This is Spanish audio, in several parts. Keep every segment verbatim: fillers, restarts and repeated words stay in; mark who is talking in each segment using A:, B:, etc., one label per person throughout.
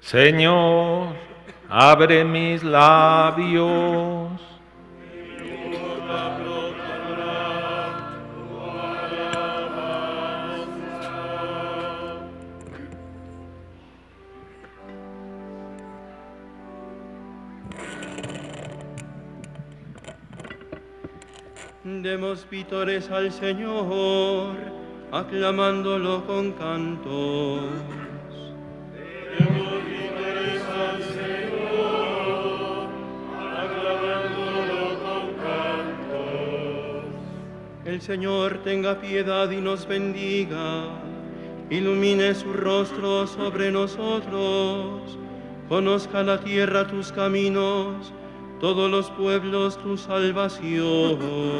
A: Señor, abre mis labios.
B: Demos vítores al Señor, aclamándolo con cantos.
C: Demos vítores al Señor, aclamándolo con cantos.
B: El Señor tenga piedad y nos bendiga, ilumine su rostro sobre nosotros, conozca la tierra tus caminos, todos los pueblos tu salvación.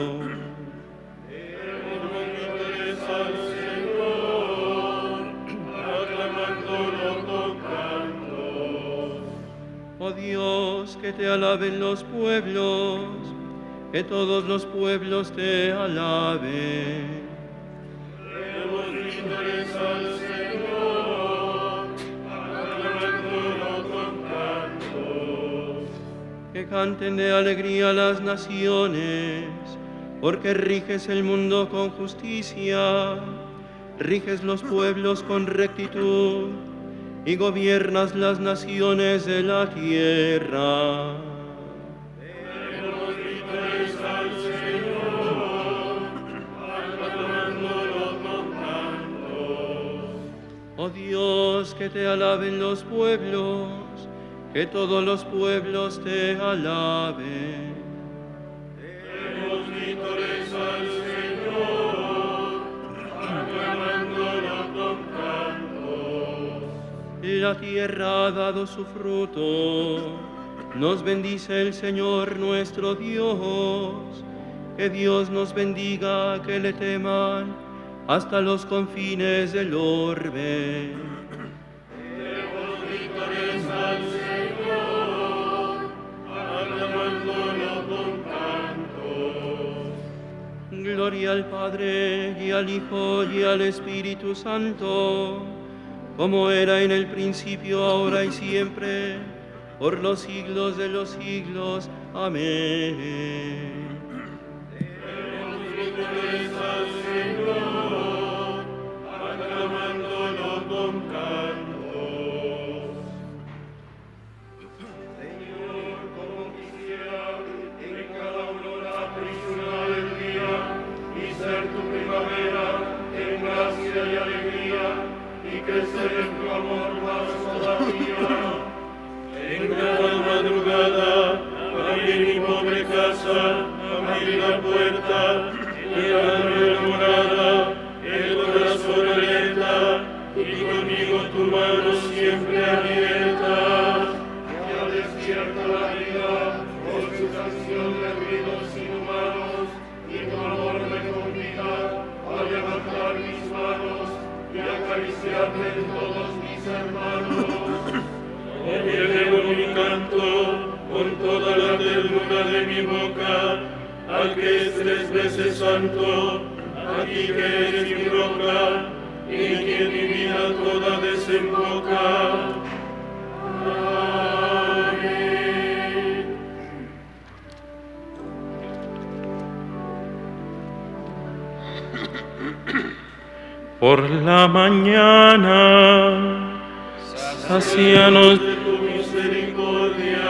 C: Demos vítores al Señor, aclamándolo con cantos.
B: Oh Dios, que te alaben los pueblos, que todos los pueblos te alaben.
C: Demos vítores al Señor, aclamándolo con cantos.
B: Que canten de alegría las naciones, porque riges el mundo con justicia, riges los pueblos con rectitud y gobiernas las naciones de la tierra.
C: Demos vítores al Señor, aclamándolo con cantos.
B: Oh Dios, que te alaben los pueblos, que todos los pueblos te alaben.
C: Demos vítores al Señor, aclamándolo con cantos.
B: La tierra ha dado su fruto, nos bendice el Señor nuestro Dios. Que Dios nos bendiga, que le teman hasta los confines del orbe.
C: Demos vítores al Señor, aclamándolo con cantos.
B: Gloria al Padre, y al Hijo, y al Espíritu Santo, como era en el principio, ahora y siempre, por los siglos de los siglos. Amén.
C: Demos vítores al Señor, aclamándolo con cantos. Señor, como quisiera en cada aurora prisional del día y ser tu primavera en gracia y alegría y crecer en tu amor más todavía. En cada madrugada, abrir mi pobre casa, abrir la puerta, y darme la morada, el corazón alerta, y conmigo tu mano siempre abierta. Ya despierta la vida con su canción de ruidos inhumanos, y tu amor me convida a levantar mis manos y acariciarte en todos mis hermanos. Elevo mi canto con toda la ternura de mi boca, al que es tres veces santo, a ti que eres mi roca, y en quien mi vida toda desemboca. Amén.
A: Por la mañana,
C: Sácianos de tu misericordia,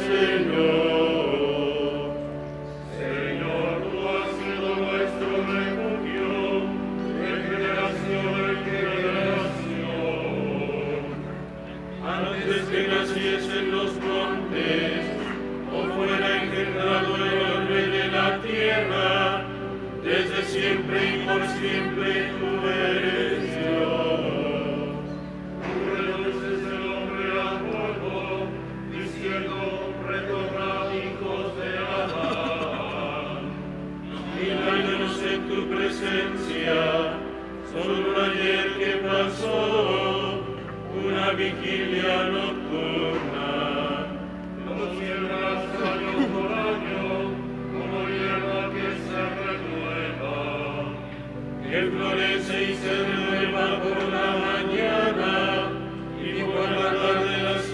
C: Señor. Señor, tú has sido nuestro refugio, de generación en generación. Antes que naciesen los montes, o fuera engendrado el orbe de la tierra, desde siempre y por siempre tú eres Dios. Tú reduces el hombre al polvo, diciendo, retornad hijos de Adán. Mil años en tu presencia, son un ayer que pasó, una vigilia nocturna. Como siembras año por año, como hierba que se renueva, que florece y se renueva por la mañana, y por la tarde la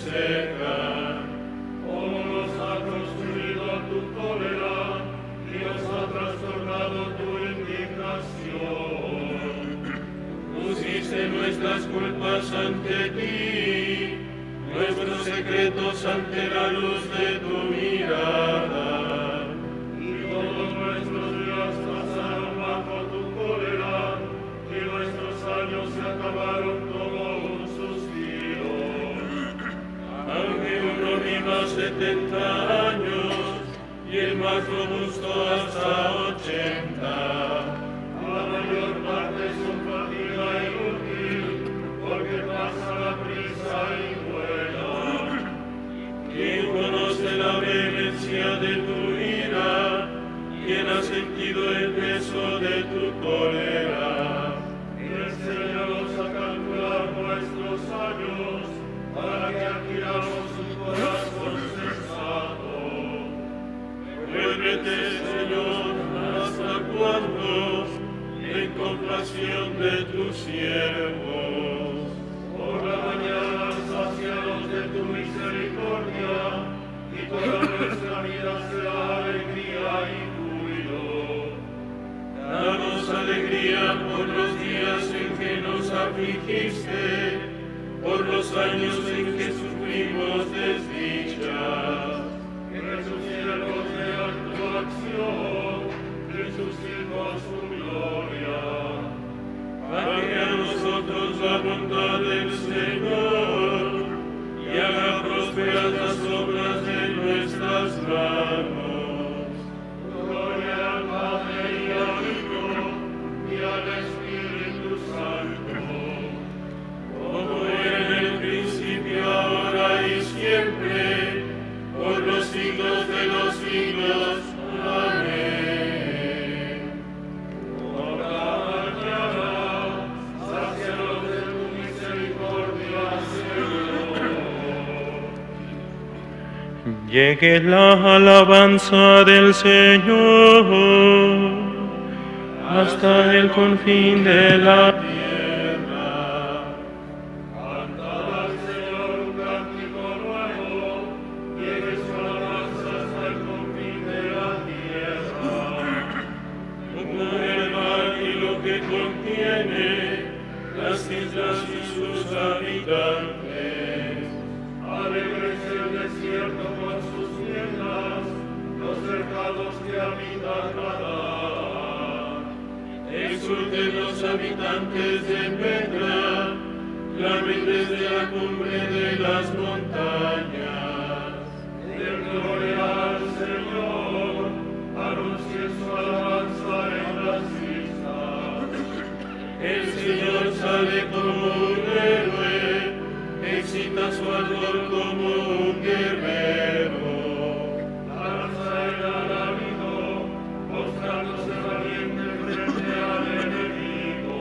C: secan. Cómo nos ha construido tu cólera y nos ha trastornado tu indignación. Pusiste nuestras culpas ante ti, nuestros secretos ante la luz de tu mirada. Y todos nuestros días pasaron bajo tu cólera, y nuestros años se acabaron como un suspiro. Aunque uno viva setenta años, y el más robusto hasta ochenta, la mayor parte son fatiga inútil, porque pasa la prisa y vuela. ¿Quién conoce la vehemencia de tu ira? ¿Quién ha sentido el peso de tu cólera? Enséñanos a calcular nuestros años, para que adquiramos un corazón sensato. Vuélvete, Señor, ¿hasta cuándo? En compasión de tus siervos. Por la mañana saciados de tu misericordia, y toda nuestra vida será alegría y júbilo. Danos alegría por los días en que nos afligiste, por los años en que sufrimos desdichas. Que sus siervos vean tu acción, y sus hijos tu gloria. Para que a nosotros la bondad del Señor, y haga prósperas las obras de nuestras manos. Gloria al Padre y al Hijo y al Espíritu Santo, como era en el principio, ahora y siempre, por los siglos de los siglos. Amén. Por la mañana, sácianos de tu misericordia, Señor.
A: Llegue la alabanza del Señor hasta el confín de la
C: tierra. Cantad al Señor un cántico nuevo, llegue su alabanza hasta el confín de la tierra. Como el mar y lo que contiene, las islas y sus habitantes. Alégrese el desierto con sus tiendas, los cercados que habitan Gadar. Exulten los habitantes de Petra, clamen desde la cumbre de las montañas. Den gloria al Señor, anuncien su alabanza en las islas. El Señor sale como un héroe, excita su ardor como un guerrero. Lanza el alarido, mostrándose valiente frente al enemigo.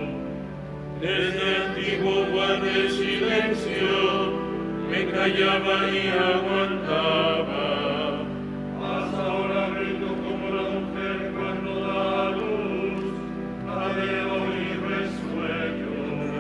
C: Desde antiguo guardé silencio, me callaba y aguantaba. Mas ahora grito como la mujer cuando da a luz, adeo y resueño.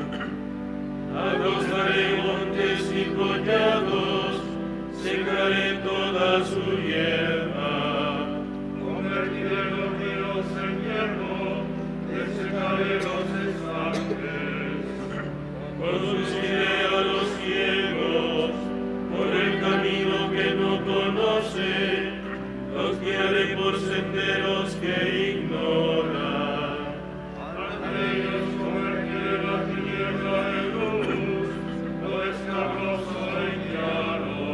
C: Agrostaré montes y collados, secaré toda su hierba. Convertiré los ríos en hierro, desecaré los estanques. Conduciré a los ciegos por el camino que no conoce, los guiaré por senderos que ignoran. Ante ellos convertiré la tiniebla en luz, lo escabroso en llano.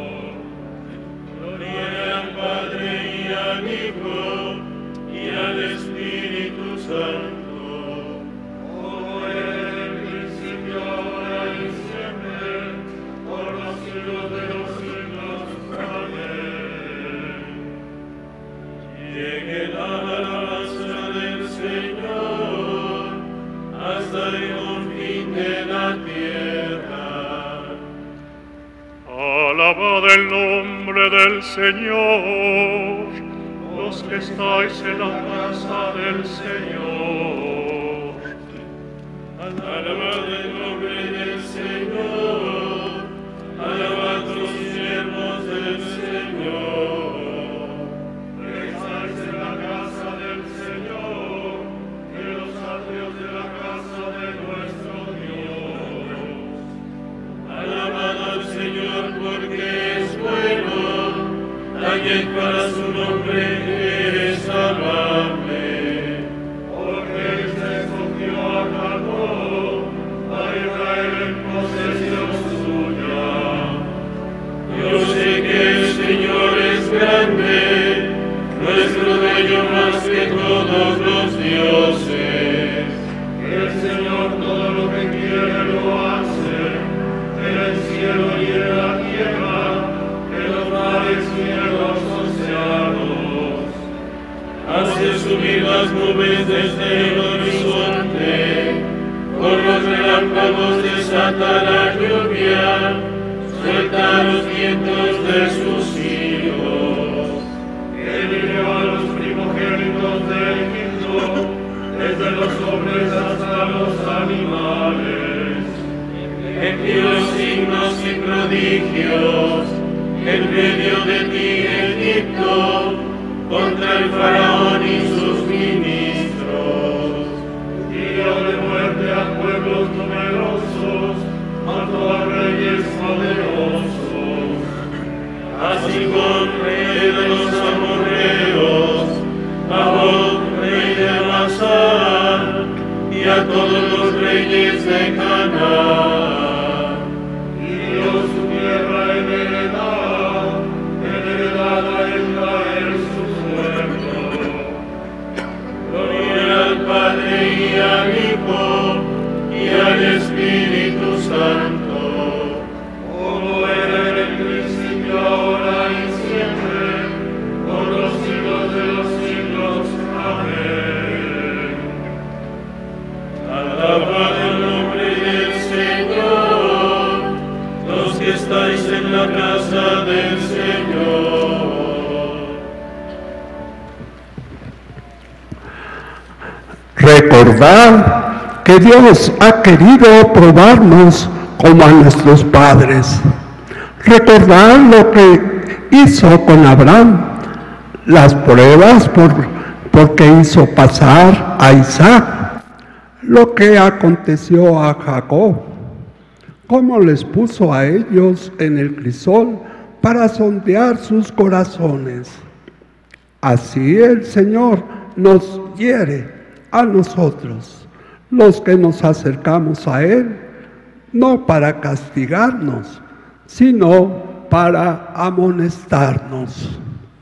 C: Gloria al Padre y al Hijo y al Espíritu Santo, como era en el principio, ahora y siempre, por los siglos de los siglos. Amén. Llegue la alabanza del Señor hasta el confín de la tierra.
D: Alabad el nombre del Señor, los que estáis en la casa del Señor.
C: Alabad el nombre del Señor, alabad y para su nombre es amable. Porque él se escogió a Jacob, a Israel en posesión suya. Yo sé que el Señor es grande, nuestro dueño más que todos los dioses. El Señor todo lo que quiere lo hace, en el cielo y en la tierra, en los mares y en los océanos. Hace subir las nubes desde el horizonte, con los relámpagos desata la lluvia, suelta los vientos de sus hilos. Él hirió a los primogénitos de Egipto, desde los hombres hasta los animales. Envió signos y prodigios en medio de ti, Egipto, contra el faraón y sus ministros. Hirió de muerte a pueblos numerosos, mató a reyes poderosos. Así con rey de los amorreos, a Og, rey de Basán, y a todos los reyes de Canaán. Hirió su tierra en heredad, heredada en caer su suelo. Gloria al Padre y al Hijo y al Espíritu Santo, como era en el principio, ahora y siempre, por los siglos de los siglos. Amén. Alabad el nombre del Señor, los que estáis en la casa del Señor.
E: Recordad que Dios ha querido probarnos como a nuestros padres. Recordad lo que hizo con Abraham, las pruebas por, porque hizo pasar a Isaac, lo que aconteció a Jacob, cómo les puso a ellos en el crisol para sondear sus corazones. Así el Señor nos hiere a nosotros, los que nos acercamos a Él, no para castigarnos, sino para amonestarnos.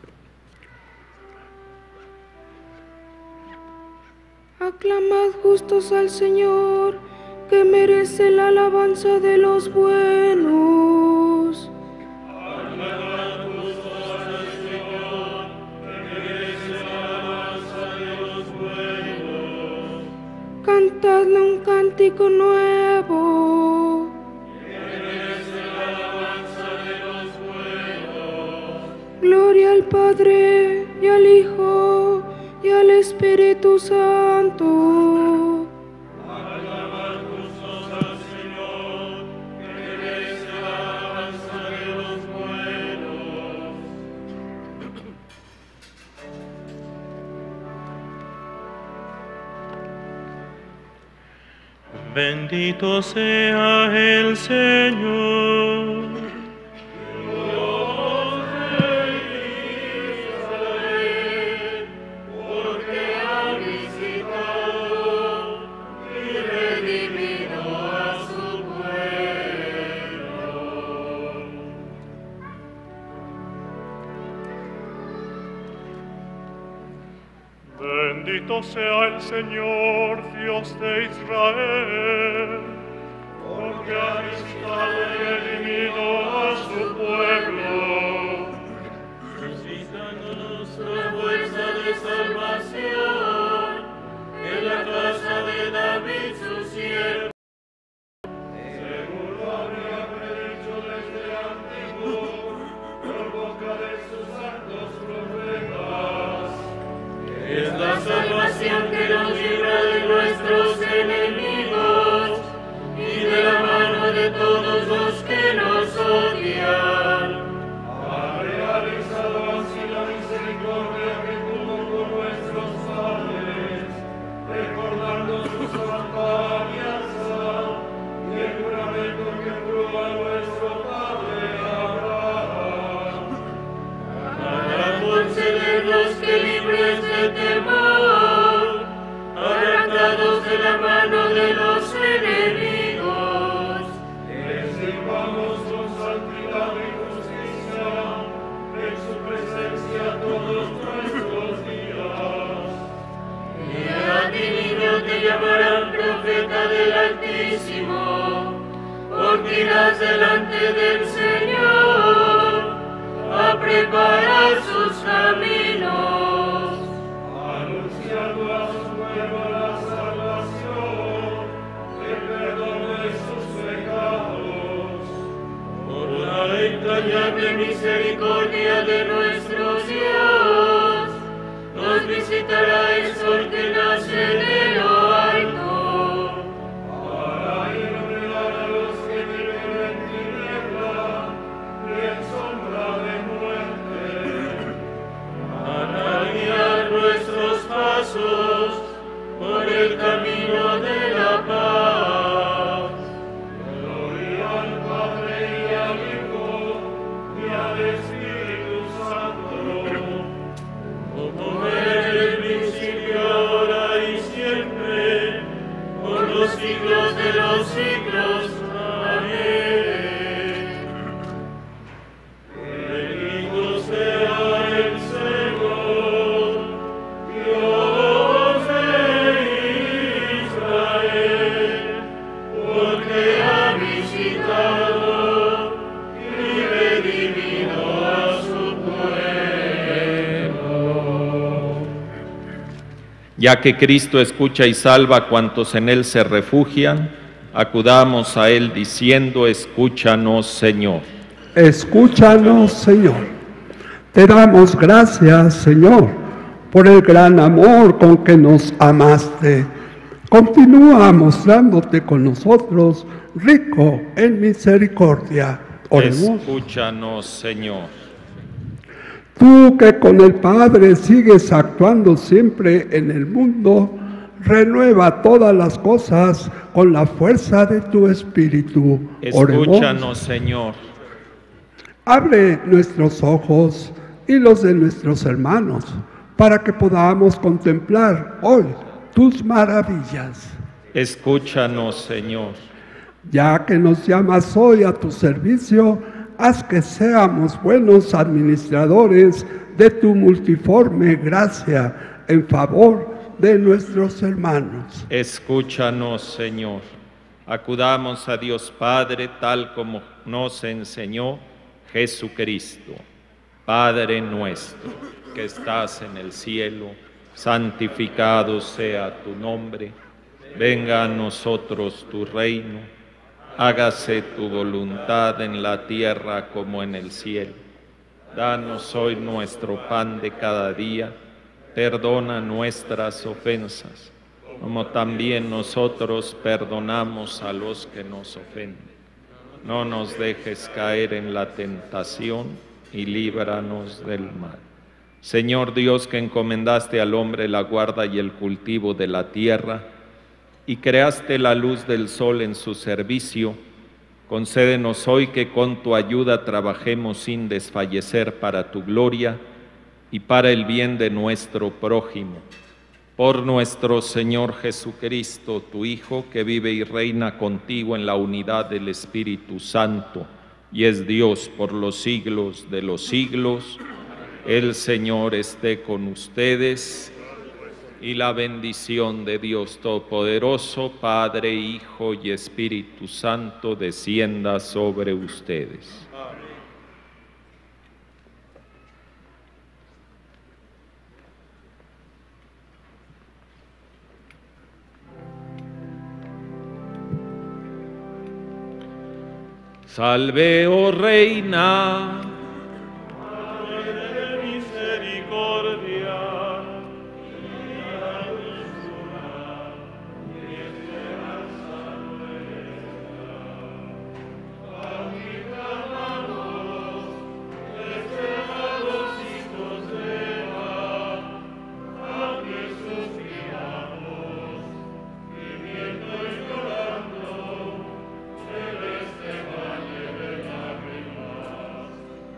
F: Aclamad justos al Señor, que merece la alabanza de los buenos.
C: Aclamad justos al Señor, que merece la alabanza de los buenos.
F: Cantadle un cántico nuevo.
C: Que merece la alabanza de los buenos.
F: Gloria al Padre y al Hijo y al Espíritu Santo.
C: Aclamad justos al Señor, que merece la alabanza de los buenos.
A: Bendito sea el Señor.
D: Bendito sea el Señor, Dios de Israel,
C: Porque ha visitado y redimido a su pueblo, suscitándonos la fuerza de salvación en la casa de David su siervo. Según lo habría predicho desde antiguo, por boca de sus santos profetas. Es la salvación que nos libra de nuestros enemigos y de la mano de todos los que nos odian.
G: llamarán profeta del Altísimo, porque irás delante del Señor a preparar sus caminos,
C: anunciando a su pueblo la salvación, el perdón de sus pecados.
G: por la entrañable misericordia de nuestro Dios, nos visitará el sol que nace de lo alto,
C: Para iluminar a los que viven en tiniebla y en sombra de muerte,
G: para guiar nuestros pasos por el camino de la paz.
C: gloria al Padre y al Hijo y al Espíritu Santo,
G: Como era en el principio, ahora y siempre, por los siglos de los siglos. Amén. Bendito sea el Señor, Dios de Israel, porque ha visitado y redimido a su pueblo.
H: Ya que Cristo escucha y salva a cuantos en Él se refugian, acudamos a Él diciendo, escúchanos, Señor.
E: Escúchanos, Señor. Te damos gracias, Señor, por el gran amor con que nos amaste. Continúa mostrándote con nosotros, rico en misericordia. Oremos.
H: Escúchanos, Señor.
E: Tú que con el Padre sigues actuando siempre en el mundo, renueva todas las cosas con la fuerza de tu Espíritu. Oremos.
H: Escúchanos, Señor.
E: Abre nuestros ojos y los de nuestros hermanos, para que podamos contemplar hoy tus maravillas.
H: Escúchanos, Señor.
E: Ya que nos llamas hoy a tu servicio, haz que seamos buenos administradores de tu multiforme gracia en favor de nuestros hermanos.
H: Escúchanos, Señor. Acudamos a Dios Padre, tal como nos enseñó Jesucristo. Padre nuestro, que estás en el cielo, santificado sea tu nombre. Venga a nosotros tu reino. Hágase tu voluntad en la tierra como en el cielo. Danos hoy nuestro pan de cada día. Perdona nuestras ofensas, como también nosotros perdonamos a los que nos ofenden. No nos dejes caer en la tentación y líbranos del mal. Señor Dios, que encomendaste al hombre la guarda y el cultivo de la tierra, y creaste la luz del sol en su servicio, concédenos hoy que con tu ayuda trabajemos sin desfallecer para tu gloria y para el bien de nuestro prójimo. Por nuestro Señor Jesucristo, tu Hijo, que vive y reina contigo en la unidad del Espíritu Santo, y es Dios por los siglos de los siglos. El Señor esté con ustedes, y la bendición de Dios Todopoderoso, Padre, Hijo y Espíritu Santo, descienda sobre ustedes. Salve, oh Reina,
D: Madre de misericordia, vida dulzura y esperanza nuestra. A ti clamamos, desterrados hijos de Eva, a ti suspiramos, gimiendo y llorando, celeste valle de lágrimas.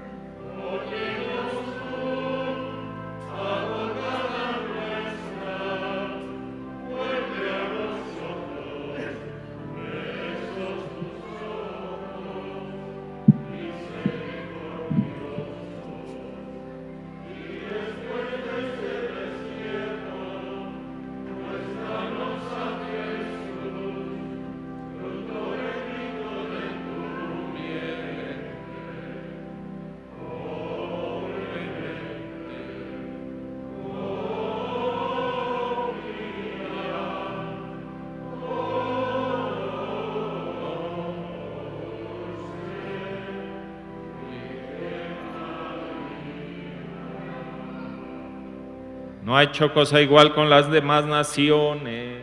H: no ha hecho cosa igual con las demás naciones.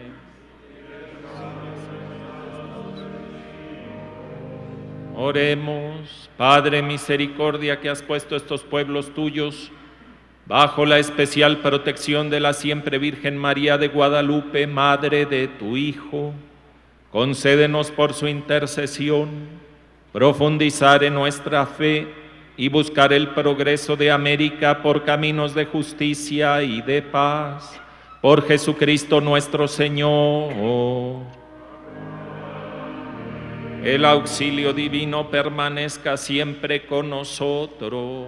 H: Oremos. Padre misericordia, que has puesto estos pueblos tuyos bajo la especial protección de la siempre Virgen María de Guadalupe, Madre de tu Hijo, concédenos por su intercesión profundizar en nuestra fe y buscar el progreso de América por caminos de justicia y de paz. Por Jesucristo nuestro Señor. El auxilio divino permanezca siempre con nosotros.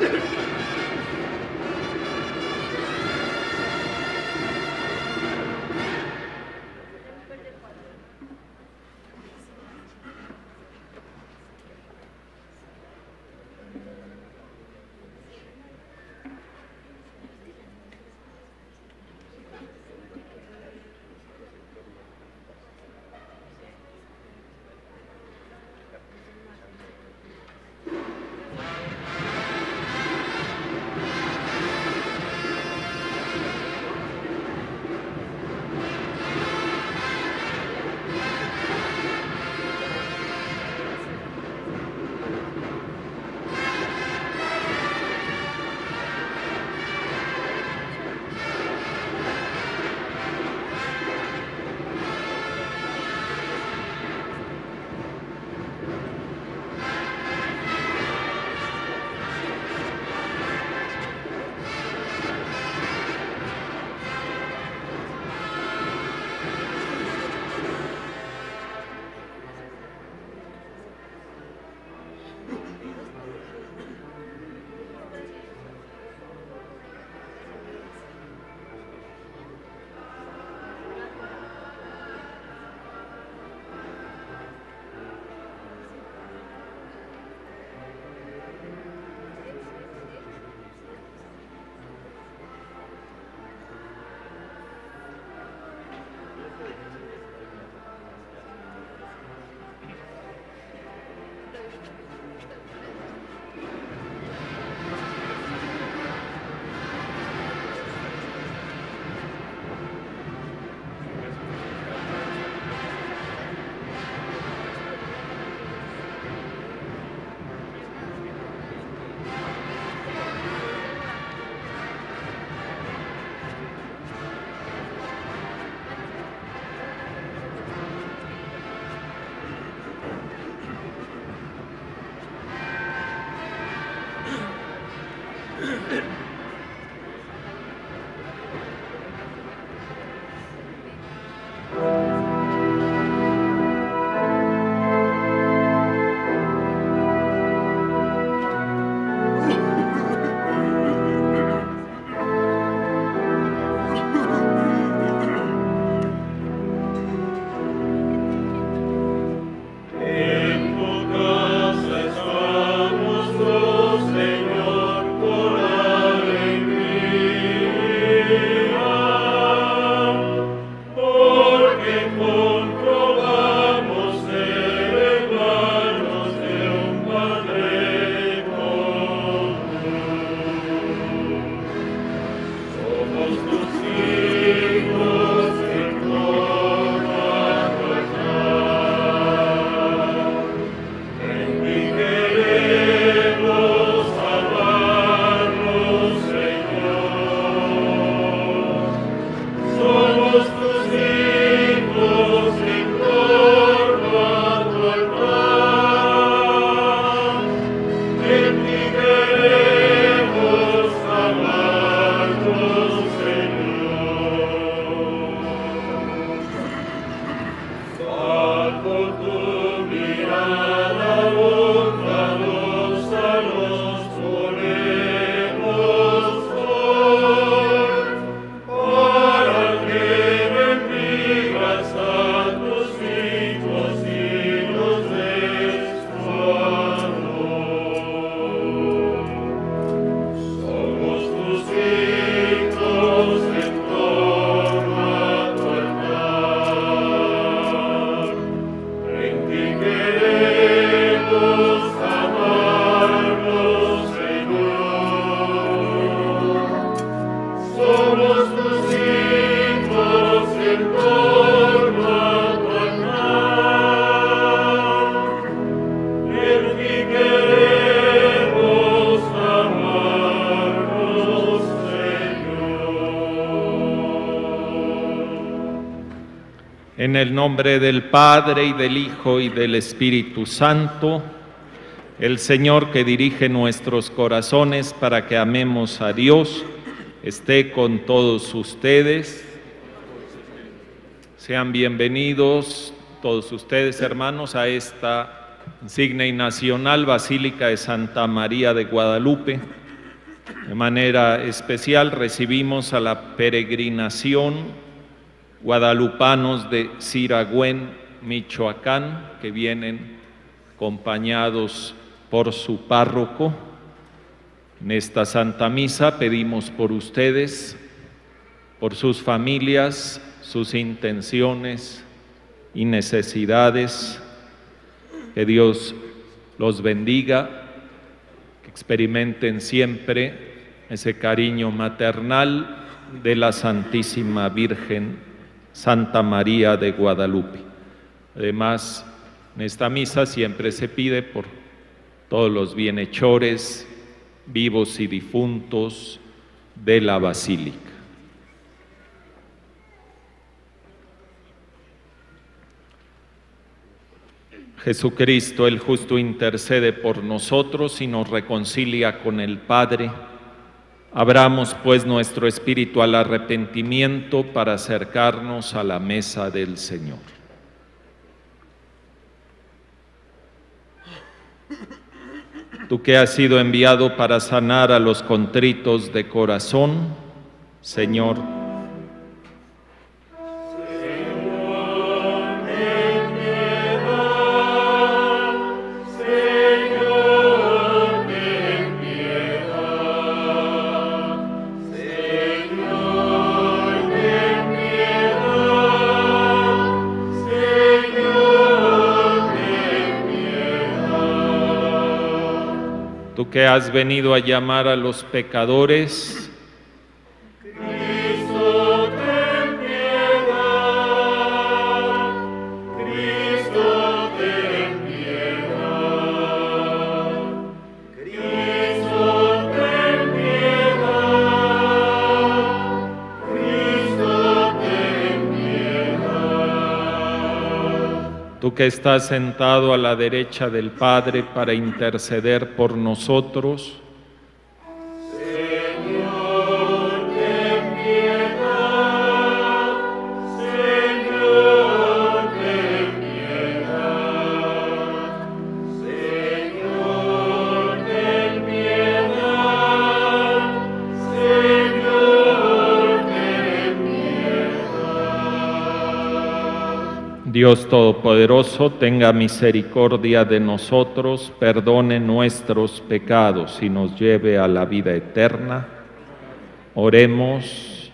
H: En el nombre del Padre, y del Hijo, y del Espíritu Santo, el Señor que dirige nuestros corazones para que amemos a Dios, esté con todos ustedes. Sean bienvenidos todos ustedes, hermanos, a esta insigne y nacional Basílica de Santa María de Guadalupe, De manera especial recibimos a la peregrinación guadalupanos de Siragüen, Michoacán, que vienen acompañados por su párroco. En esta Santa Misa pedimos por ustedes, por sus familias, sus intenciones y necesidades, que Dios los bendiga, que experimenten siempre ese cariño maternal de la Santísima Virgen Santa María de Guadalupe. Además, en esta misa siempre se pide por todos los bienhechores, vivos y difuntos de la Basílica. Jesucristo el justo intercede por nosotros y nos reconcilia con el Padre. Abramos pues nuestro espíritu al arrepentimiento para acercarnos a la mesa del Señor. Tú que has sido enviado para sanar a los contritos de corazón, Señor, tú que has venido a llamar a los pecadores,
G: Cristo, ten piedad. Cristo, ten piedad. Cristo, ten piedad. Cristo, ten piedad.
H: tú que estás sentado a la derecha del Padre para interceder por nosotros,
G: Señor, ten piedad. Señor, ten piedad. Señor, ten piedad. Señor, ten piedad.
H: Dios Todopoderoso, tenga misericordia de nosotros, perdone nuestros pecados y nos lleve a la vida eterna. Oremos.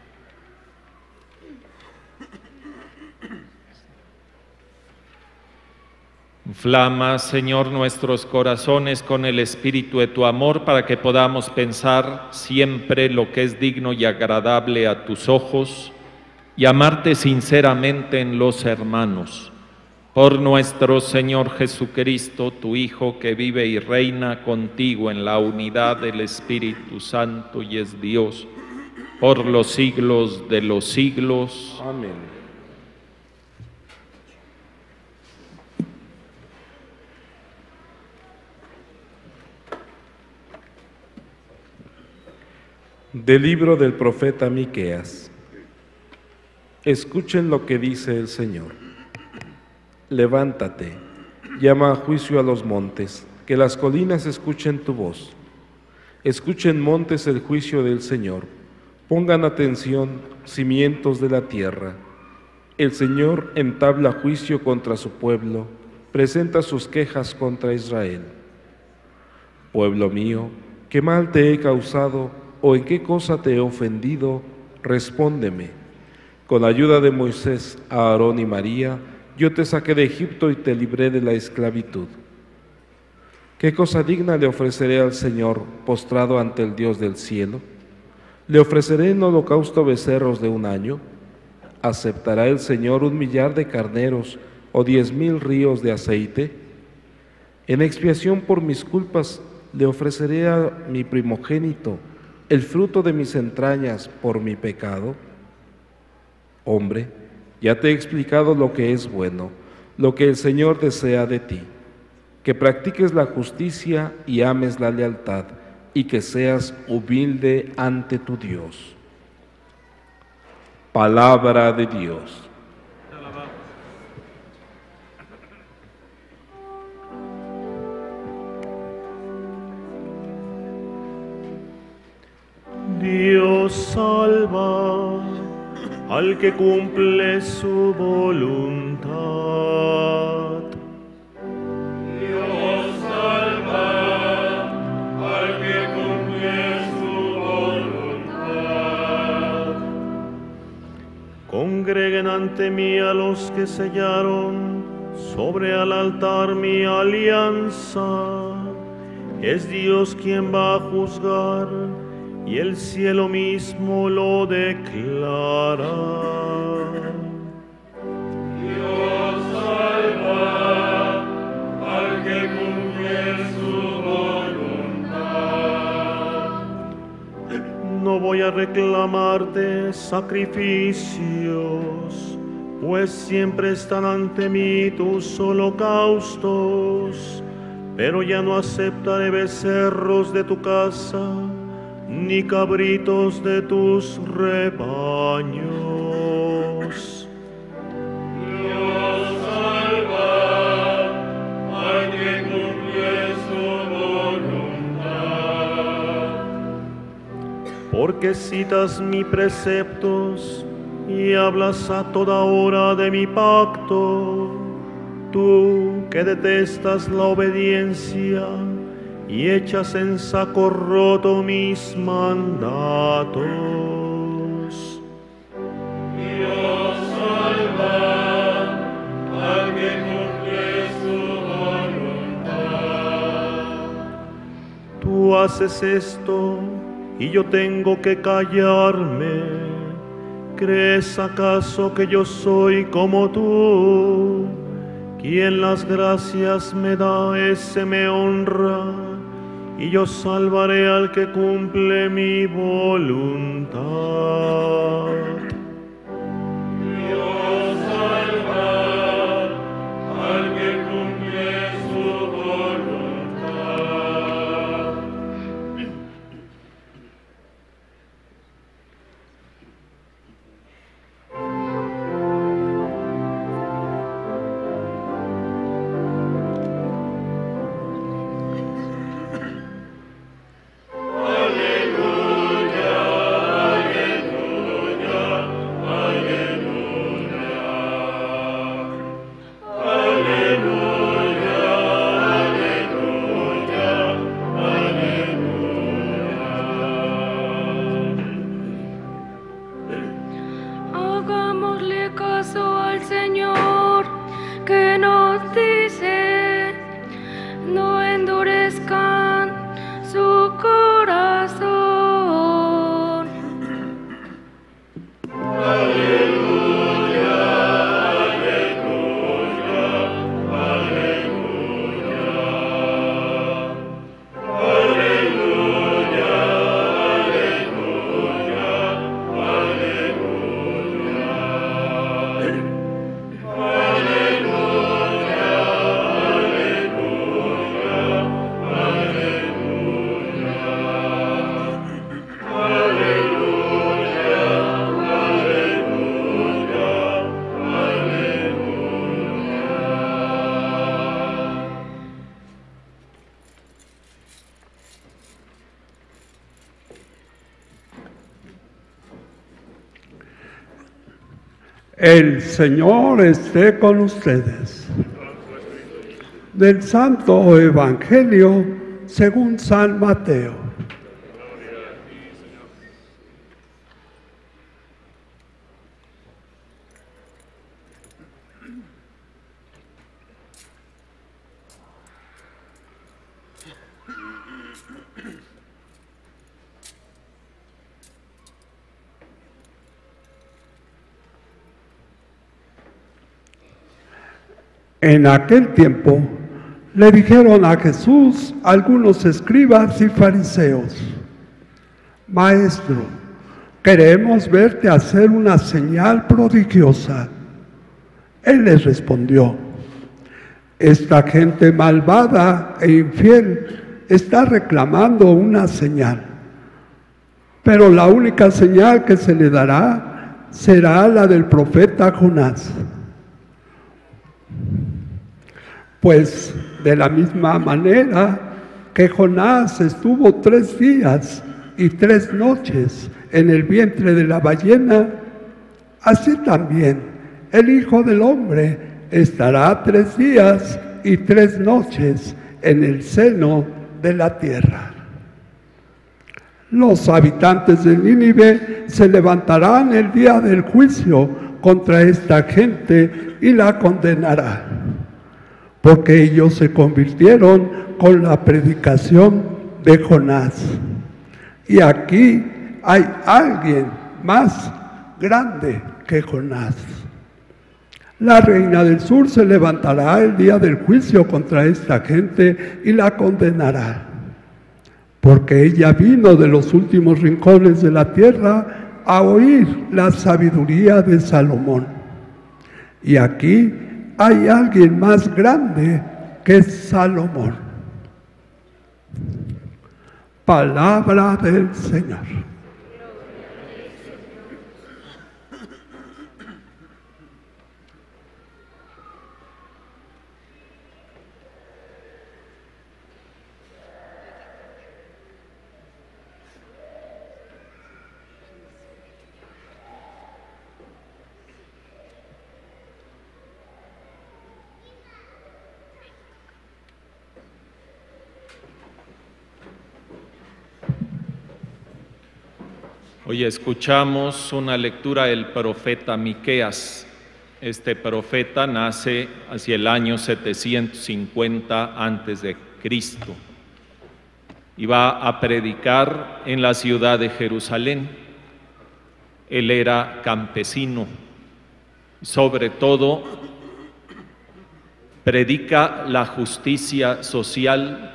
H: Inflama, Señor, nuestros corazones con el espíritu de tu amor para que podamos pensar siempre lo que es digno y agradable a tus ojos y amarte sinceramente en los hermanos. Por nuestro Señor Jesucristo, tu Hijo, que vive y reina contigo en la unidad del Espíritu Santo y es Dios, por los siglos de los siglos.
I: Amén. Del libro del profeta Miqueas. Escuchen lo que dice el Señor. Levántate, llama a juicio a los montes, que las colinas escuchen tu voz. Escuchen montes el juicio del Señor, pongan atención cimientos de la tierra. El Señor entabla juicio contra su pueblo, presenta sus quejas contra Israel. Pueblo mío, ¿qué mal te he causado o en qué cosa te he ofendido? Respóndeme. Con ayuda de Moisés, Aarón y María, yo te saqué de Egipto y te libré de la esclavitud. ¿Qué cosa digna le ofreceré al Señor postrado ante el Dios del cielo? ¿Le ofreceré en holocausto becerros de un año? ¿Aceptará el Señor un millar de carneros o diez mil ríos de aceite? En expiación por mis culpas le ofreceré a mi primogénito, el fruto de mis entrañas por mi pecado. Hombre, ya te he explicado lo que es bueno, lo que el Señor desea de ti, que practiques la justicia y ames la lealtad, y que seas humilde ante tu Dios. Palabra de Dios.
A: Dios salva al que cumple su voluntad.
C: Dios salva al que cumple su voluntad.
A: Congreguen ante mí a los que sellaron sobre el altar mi alianza. Es Dios quien va a juzgar, y el cielo mismo lo declara.
C: Dios salva al que cumple su voluntad.
A: No voy a reclamarte sacrificios, pues siempre están ante mí tus holocaustos, pero ya no aceptaré becerros de tu casa, ni cabritos de tus rebaños.
C: Dios salva al que cumple su voluntad.
A: Porque citas mis preceptos y hablas a toda hora de mi pacto, tú que detestas la obediencia y echas en saco roto mis mandatos.
C: Dios salva al que cumple su voluntad.
A: Tú haces esto y yo tengo que callarme. ¿Crees acaso que yo soy como tú? Quien las gracias me da, ese me honra, y yo salvaré al que cumple mi voluntad.
C: Dios salva al que cumple su voluntad.
F: Hagámosle caso al Señor que nos dice, no endurezcan su corazón.
C: Aleluya, aleluya, aleluya. Aleluya, aleluya, aleluya. Aleluya,
E: El Señor esté con ustedes. Del Santo Evangelio según San Mateo. En aquel tiempo le dijeron a Jesús algunos escribas y fariseos: Maestro, queremos verte hacer una señal prodigiosa. Él les respondió: esta gente malvada e infiel está reclamando una señal, pero la única señal que se le dará será la del profeta Jonás. Pues de la misma manera que Jonás estuvo tres días y tres noches en el vientre de la ballena, así también el Hijo del Hombre estará tres días y tres noches en el seno de la tierra. Los habitantes de Nínive se levantarán el día del juicio contra esta gente y la condenará, porque ellos se convirtieron con la predicación de Jonás. Y aquí hay alguien más grande que Jonás. La reina del sur se levantará el día del juicio contra esta gente y la condenará, porque ella vino de los últimos rincones de la tierra a oír la sabiduría de Salomón. Y aquí hay alguien más grande que Salomón. Palabra del Señor.
H: Hoy escuchamos una lectura del profeta Miqueas. Este profeta nace hacia el año setecientos cincuenta antes de Cristo y va a predicar en la ciudad de Jerusalén. Él era campesino, sobre todo predica la justicia social,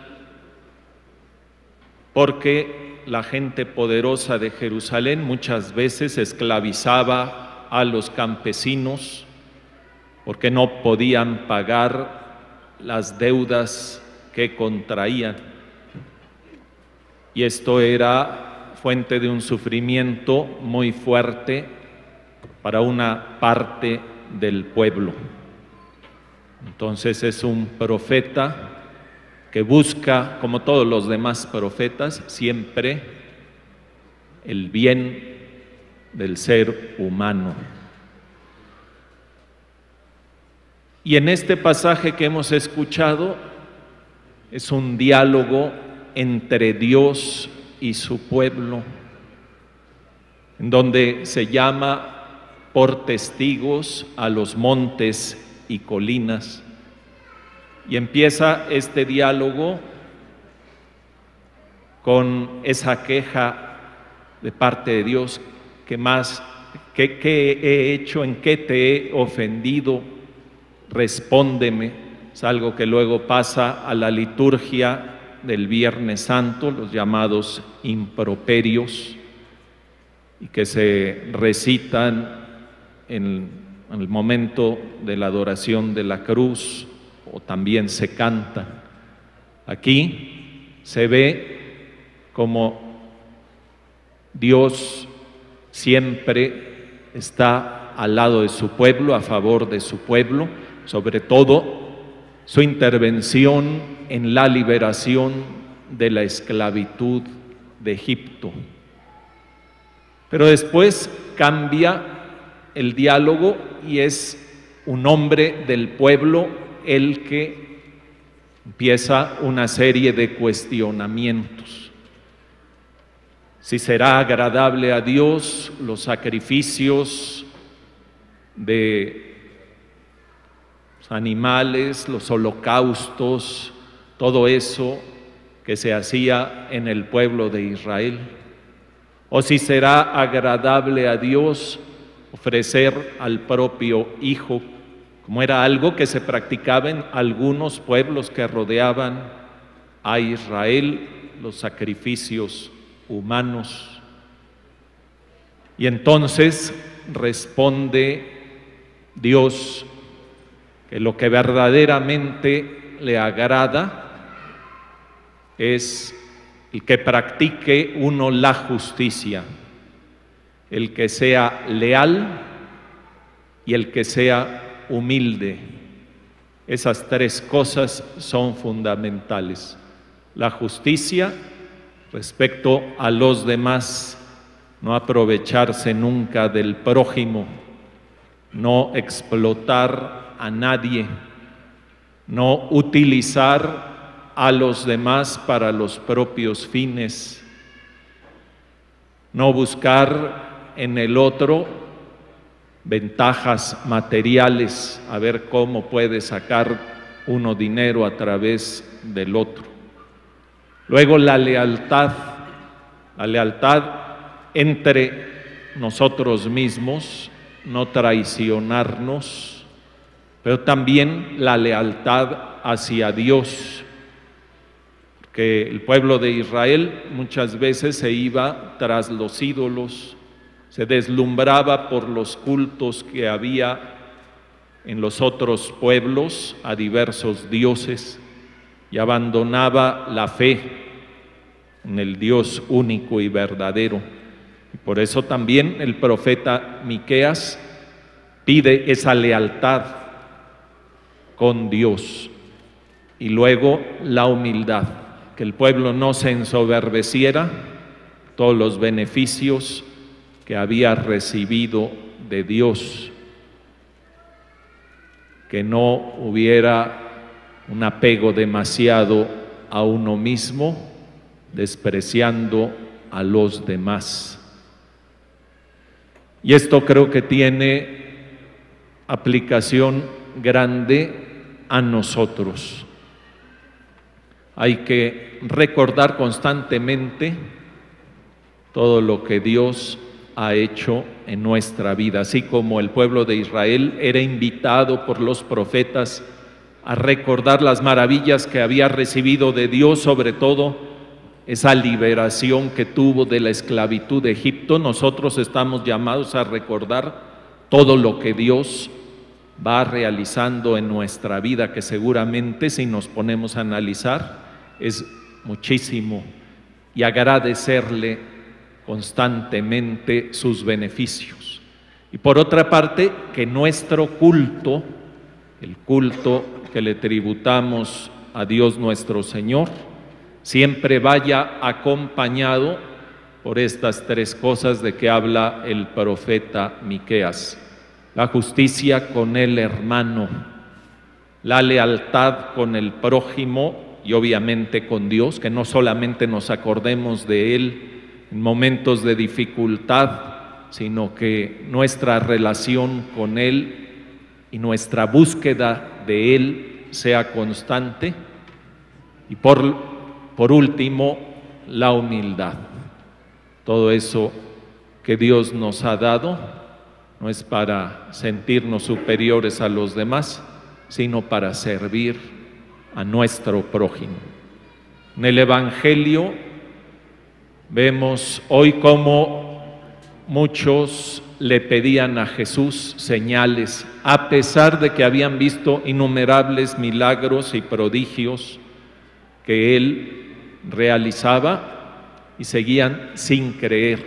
H: porque la gente poderosa de Jerusalén muchas veces esclavizaba a los campesinos porque no podían pagar las deudas que contraían. Y esto era fuente de un sufrimiento muy fuerte para una parte del pueblo. Entonces es un profeta que busca, como todos los demás profetas, siempre el bien del ser humano. Y en este pasaje que hemos escuchado es un diálogo entre Dios y su pueblo, en donde se llama por testigos a los montes y colinas. Y empieza este diálogo con esa queja de parte de Dios: ¿qué más, qué, qué he hecho, en qué te he ofendido? Respóndeme. Es algo que luego pasa a la liturgia del Viernes Santo, los llamados improperios, y que se recitan en, en el momento de la adoración de la cruz, o también se canta. Aquí se ve como Dios siempre está al lado de su pueblo, a favor de su pueblo, sobre todo su intervención en la liberación de la esclavitud de Egipto. Pero después cambia el diálogo y es un hombre del pueblo el que empieza una serie de cuestionamientos. Si será agradable a Dios los sacrificios de los animales, los holocaustos, todo eso que se hacía en el pueblo de Israel, o si será agradable a Dios ofrecer al propio Hijo, como era algo que se practicaba en algunos pueblos que rodeaban a Israel, los sacrificios humanos. Y entonces responde Dios que lo que verdaderamente le agrada es el que practique uno la justicia, el que sea leal y el que sea humilde. Esas tres cosas son fundamentales: la justicia, respecto a los demás, no aprovecharse nunca del prójimo, no explotar a nadie, no utilizar a los demás para los propios fines, no buscar en el otro ventajas materiales, a ver cómo puede sacar uno dinero a través del otro. Luego la lealtad, la lealtad entre nosotros mismos, no traicionarnos, pero también la lealtad hacia Dios, que el pueblo de Israel muchas veces se iba tras los ídolos, se deslumbraba por los cultos que había en los otros pueblos a diversos dioses y abandonaba la fe en el Dios único y verdadero. Y por eso también el profeta Miqueas pide esa lealtad con Dios y luego la humildad, que el pueblo no se ensoberbeciera, todos los beneficios que había recibido de Dios, que no hubiera un apego demasiado a uno mismo, despreciando a los demás. Y esto creo que tiene aplicación grande a nosotros. Hay que recordar constantemente todo lo que Dios ha hecho en nuestra vida, así como el pueblo de Israel era invitado por los profetas a recordar las maravillas que había recibido de Dios, sobre todo esa liberación que tuvo de la esclavitud de Egipto. Nosotros estamos llamados a recordar todo lo que Dios va realizando en nuestra vida, que seguramente, si nos ponemos a analizar, es muchísimo, y agradecerle constantemente sus beneficios. Y por otra parte, que nuestro culto, el culto que le tributamos a Dios nuestro Señor, siempre vaya acompañado por estas tres cosas de que habla el profeta Miqueas: la justicia con el hermano, la lealtad con el prójimo y obviamente con Dios, que no solamente nos acordemos de Él en momentos de dificultad, sino que nuestra relación con Él y nuestra búsqueda de Él sea constante. Y por, por último, la humildad. Todo eso que Dios nos ha dado no es para sentirnos superiores a los demás, sino para servir a nuestro prójimo. En el Evangelio vemos hoy cómo muchos le pedían a Jesús señales, a pesar de que habían visto innumerables milagros y prodigios que Él realizaba, y seguían sin creer.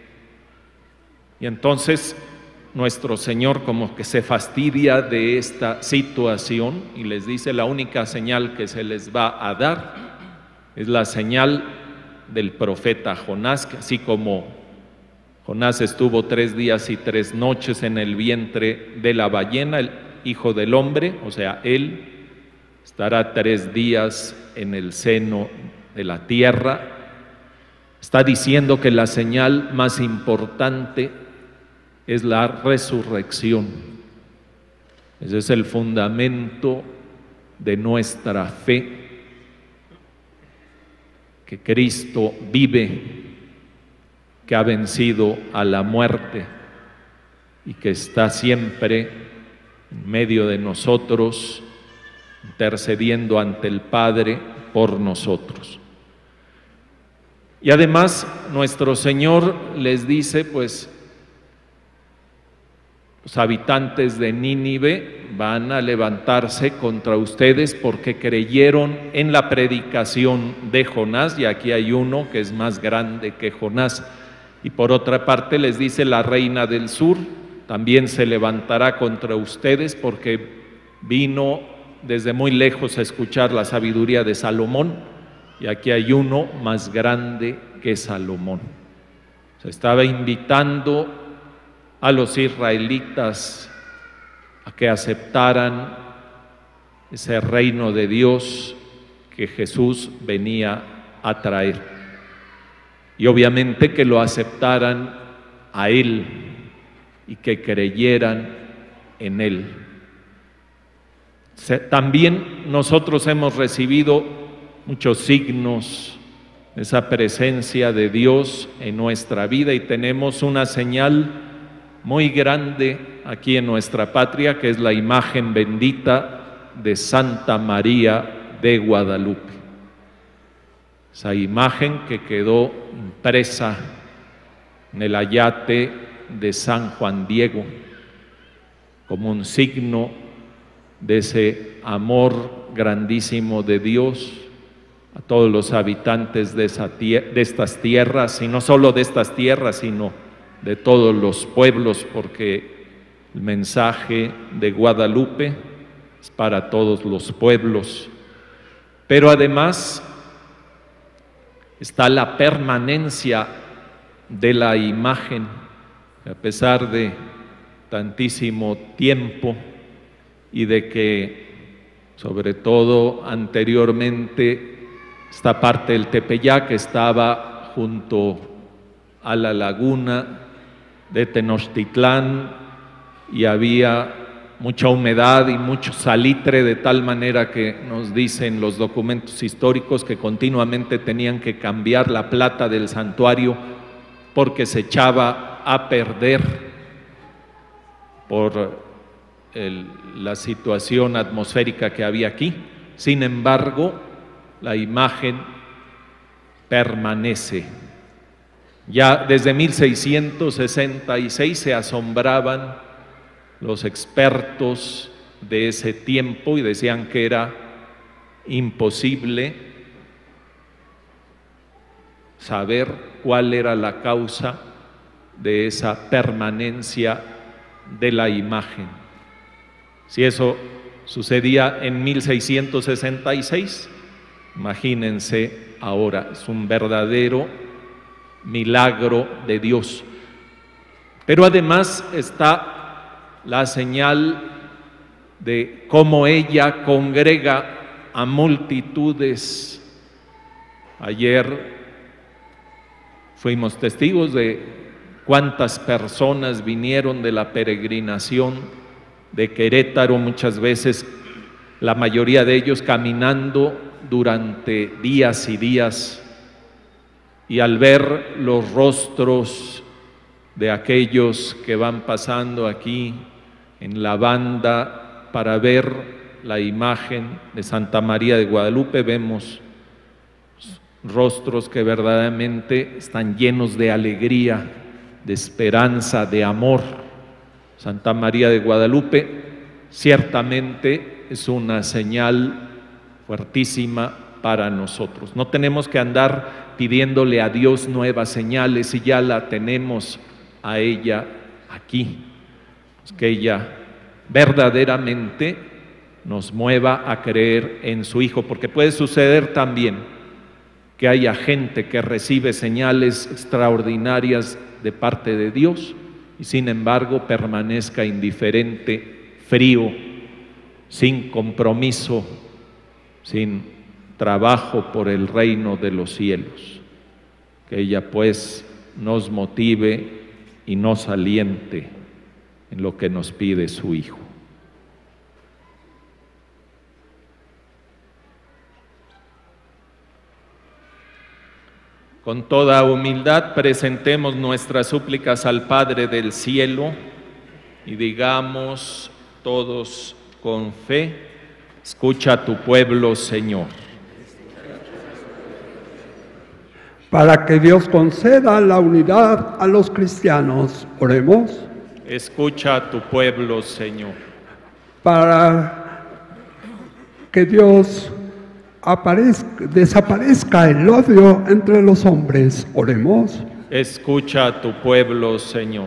H: Y entonces nuestro Señor como que se fastidia de esta situación y les dice: la única señal que se les va a dar es la señal del profeta Jonás, que así como Jonás estuvo tres días y tres noches en el vientre de la ballena, el Hijo del Hombre, o sea, Él estará tres días en el seno de la tierra. Está diciendo que la señal más importante es la resurrección. Ese es el fundamento de nuestra fe, que Cristo vive, que ha vencido a la muerte y que está siempre en medio de nosotros, intercediendo ante el Padre por nosotros. Y además nuestro Señor les dice, pues, los habitantes de Nínive van a levantarse contra ustedes porque creyeron en la predicación de Jonás, y aquí hay uno que es más grande que Jonás. Y por otra parte les dice: la reina del sur también se levantará contra ustedes porque vino desde muy lejos a escuchar la sabiduría de Salomón, y aquí hay uno más grande que Salomón. Se estaba invitando a los israelitas a que aceptaran ese reino de Dios que Jesús venía a traer. Y obviamente que lo aceptaran a Él y que creyeran en Él. También nosotros hemos recibido muchos signos de esa presencia de Dios en nuestra vida y tenemos una señal muy grande aquí en nuestra patria, que es la imagen bendita de Santa María de Guadalupe. Esa imagen que quedó impresa en el ayate de San Juan Diego como un signo de ese amor grandísimo de Dios a todos los habitantes de, esa tier- de estas tierras, y no solo de estas tierras, sino de todos los pueblos, porque el mensaje de Guadalupe es para todos los pueblos. Pero además está la permanencia de la imagen, a pesar de tantísimo tiempo y de que, sobre todo anteriormente, esta parte del Tepeyac estaba junto a la laguna de Tenochtitlán y había mucha humedad y mucho salitre, de tal manera que nos dicen los documentos históricos que continuamente tenían que cambiar la plata del santuario porque se echaba a perder por el, la situación atmosférica que había aquí. Sin embargo, la imagen permanece. Ya desde mil seiscientos sesenta y seis se asombraban los expertos de ese tiempo y decían que era imposible saber cuál era la causa de esa permanencia de la imagen. Si eso sucedía en mil seiscientos sesenta y seis, imagínense ahora, es un verdadero milagro de Dios. Pero además está la señal de cómo ella congrega a multitudes. Ayer fuimos testigos de cuántas personas vinieron de la peregrinación de Querétaro, muchas veces la mayoría de ellos caminando durante días y días, y al ver los rostros de aquellos que van pasando aquí en la banda para ver la imagen de Santa María de Guadalupe, vemos rostros que verdaderamente están llenos de alegría, de esperanza, de amor. Santa María de Guadalupe ciertamente es una señal fuertísima para nosotros. No tenemos que andar pidiéndole a Dios nuevas señales si ya la tenemos a ella aquí. Es que ella verdaderamente nos mueva a creer en su Hijo, porque puede suceder también que haya gente que recibe señales extraordinarias de parte de Dios y sin embargo permanezca indiferente, frío, sin compromiso, sin trabajo por el reino de los cielos. Que ella pues nos motive y nos aliente en lo que nos pide su Hijo. Con toda humildad presentemos nuestras súplicas al Padre del cielo y digamos todos con fe: escucha a tu pueblo, Señor.
E: Para que Dios conceda la unidad a los cristianos, oremos.
H: Escucha a tu pueblo, Señor.
E: Para que Dios aparezca, desaparezca el odio entre los hombres, oremos.
H: Escucha a tu pueblo, Señor.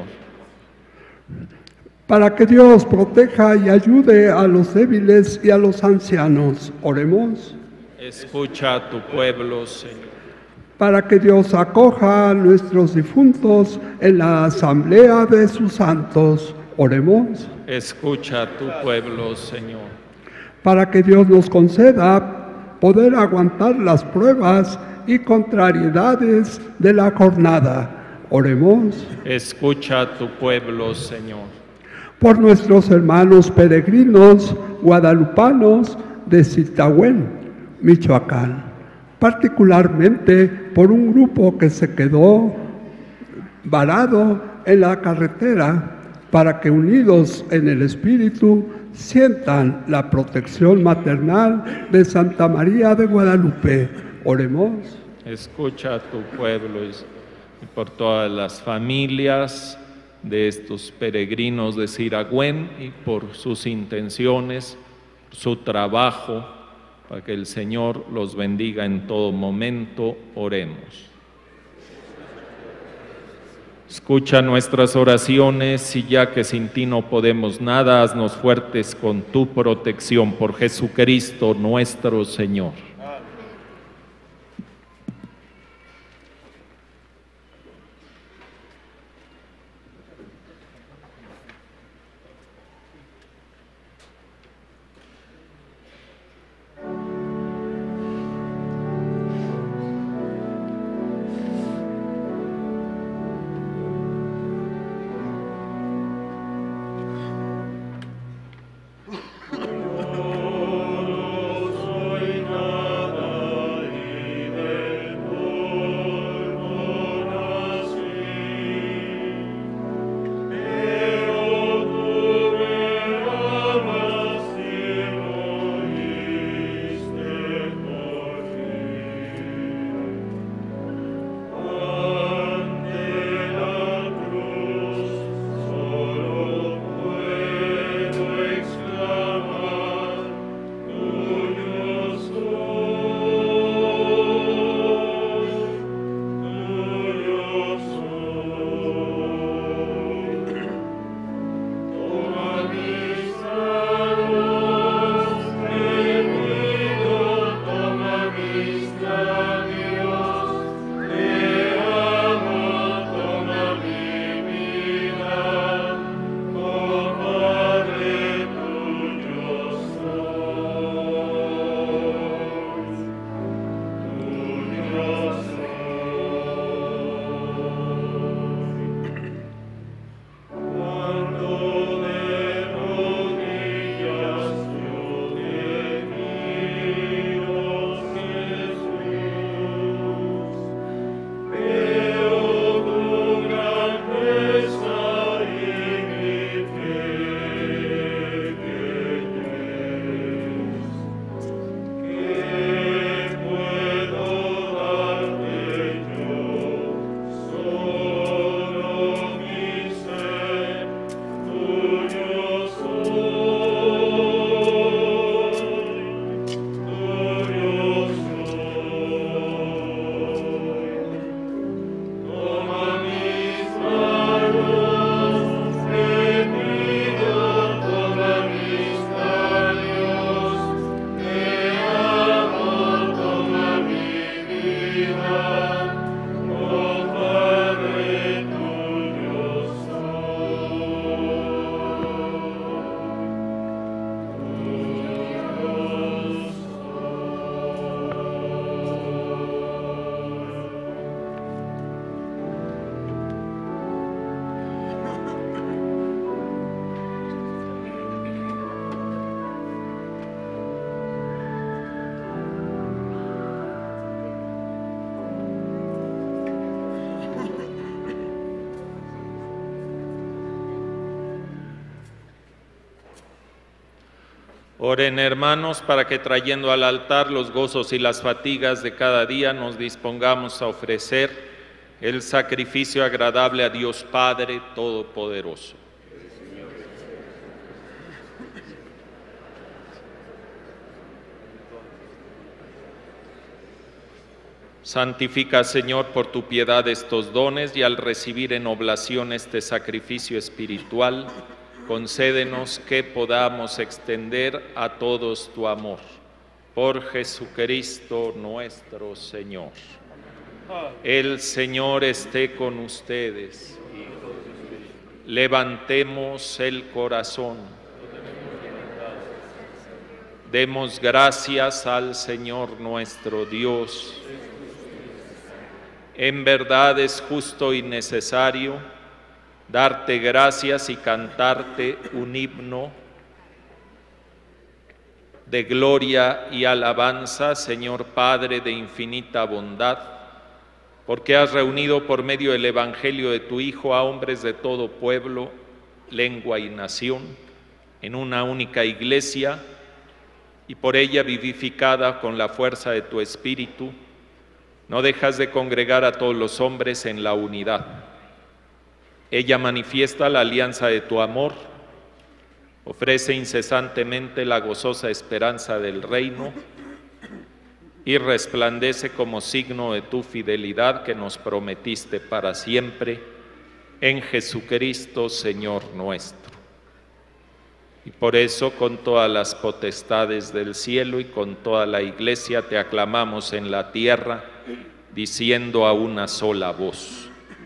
E: Para que Dios proteja y ayude a los débiles y a los ancianos, oremos.
H: Escucha a tu pueblo, Señor.
E: Para que Dios acoja a nuestros difuntos en la asamblea de sus santos, oremos.
H: Escucha a tu pueblo, Señor.
E: Para que Dios nos conceda poder aguantar las pruebas y contrariedades de la jornada, oremos.
H: Escucha a tu pueblo, Señor.
E: Por nuestros hermanos peregrinos guadalupanos de Zitáhuel, Michoacán, particularmente por un grupo que se quedó varado en la carretera, para que unidos en el Espíritu sientan la protección maternal de Santa María de Guadalupe. Oremos.
H: Escucha a tu pueblo y por todas las familias de estos peregrinos de Siragüen y por sus intenciones, su trabajo, para que el Señor los bendiga en todo momento. Oremos. Escucha nuestras oraciones y ya que sin ti no podemos nada, haznos fuertes con tu protección por Jesucristo nuestro Señor. Oren, hermanos, para que trayendo al altar los gozos y las fatigas de cada día nos dispongamos a ofrecer el sacrificio agradable a Dios Padre Todopoderoso. Santifica, Señor, por tu piedad estos dones y al recibir en oblación este sacrificio espiritual, concédenos que podamos extender a todos tu amor. por Jesucristo nuestro Señor. El Señor esté con ustedes. Levantemos el corazón. Demos gracias al Señor nuestro Dios. En verdad es justo y necesario darte gracias y cantarte un himno de gloria y alabanza, Señor Padre de infinita bondad, porque has reunido por medio del Evangelio de tu Hijo a hombres de todo pueblo, lengua y nación, en una única iglesia, y por ella vivificada con la fuerza de tu Espíritu, no dejas de congregar a todos los hombres en la unidad. Ella manifiesta la alianza de tu amor, ofrece incesantemente la gozosa esperanza del reino y resplandece como signo de tu fidelidad que nos prometiste para siempre en Jesucristo, Señor nuestro. Y por eso, con todas las potestades del cielo y con toda la iglesia, te aclamamos en la tierra, diciendo a una sola voz: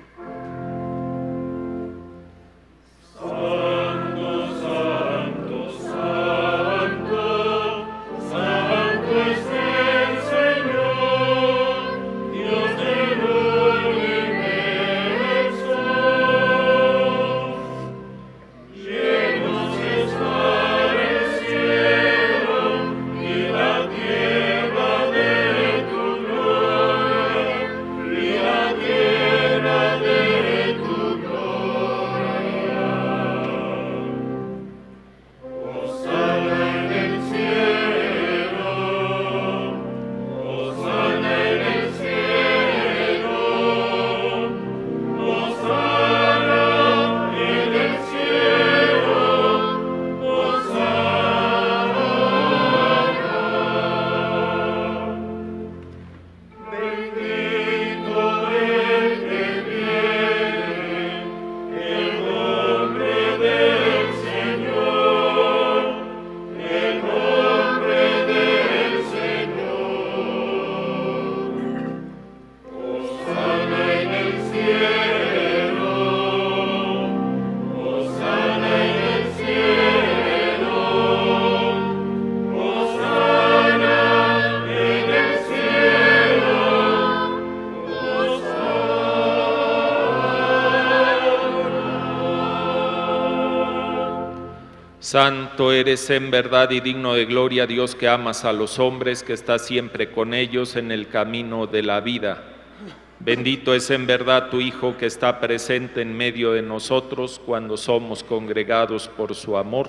H: Santo eres en verdad y digno de gloria, Dios que amas a los hombres, que estás siempre con ellos en el camino de la vida. Bendito es en verdad tu Hijo que está presente en medio de nosotros cuando somos congregados por su amor.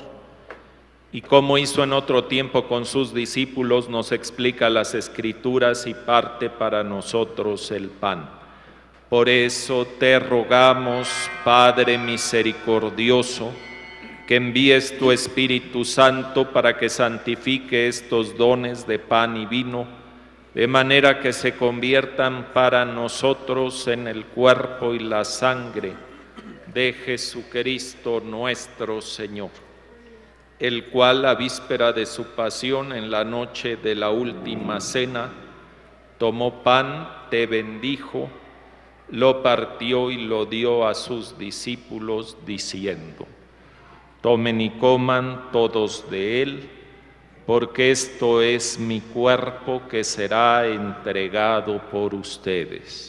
H: Y como hizo en otro tiempo con sus discípulos, nos explica las Escrituras y parte para nosotros el pan. Por eso te rogamos, Padre misericordioso, que envíes tu Espíritu Santo para que santifique estos dones de pan y vino, de manera que se conviertan para nosotros en el cuerpo y la sangre de Jesucristo nuestro Señor, el cual, a víspera de su pasión, en la noche de la última cena, tomó pan, te bendijo, lo partió y lo dio a sus discípulos, diciendo: tomen y coman todos de él, porque esto es mi cuerpo que será entregado por ustedes.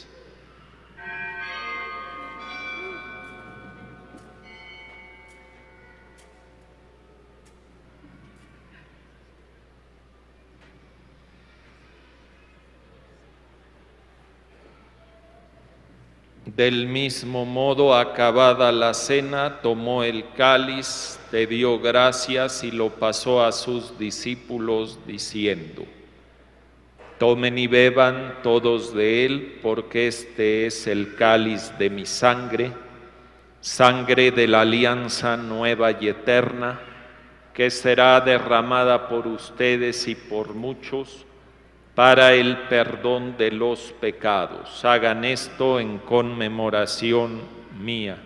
H: Del mismo modo, acabada la cena, tomó el cáliz, te dio gracias y lo pasó a sus discípulos, diciendo: tomen y beban todos de él, porque este es el cáliz de mi sangre, sangre de la alianza nueva y eterna, que será derramada por ustedes y por muchos, para el perdón de los pecados. Hagan esto en conmemoración mía.